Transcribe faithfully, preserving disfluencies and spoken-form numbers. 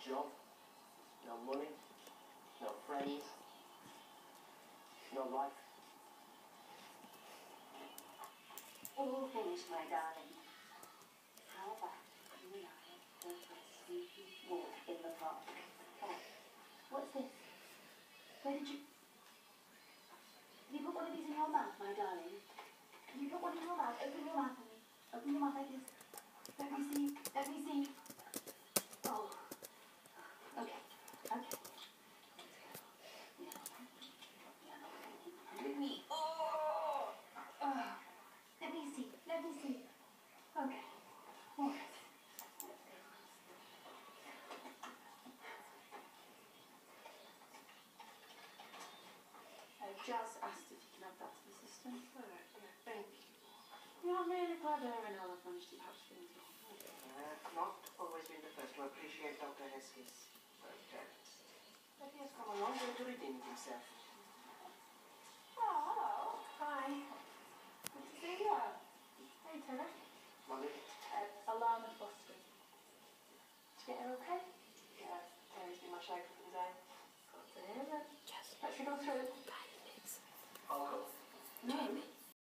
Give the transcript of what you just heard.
job, no money, no friends, no life. All finished, my darling. How about you and I go for a sleepy walk in the park? Come on. What's this? Where did you... Have you put one of these in your mouth, my darling? Have you put one in your mouth? Open your mouth for me. Open your mouth like this. Let me see. Let me see. Oh. Okay. Okay. Yeah. Yeah. Let me... Oh! Oh. Let me see. Let me see. Okay. All right. I just asked if you can add that to the system. All right, yeah, thank you. You're really clever and all I've managed to patch things up. Uh, not always been the first to appreciate Doctor Heskey's protest. But he has come a long way to redeem himself. Oh, hi. Good to see you. Hey, Taylor. Molly? Uh, alarm and busted. Did you get her okay? Yeah, Terry's been my shaker for the day. Got to hear it. Yes. Let's go through. I'll go. No.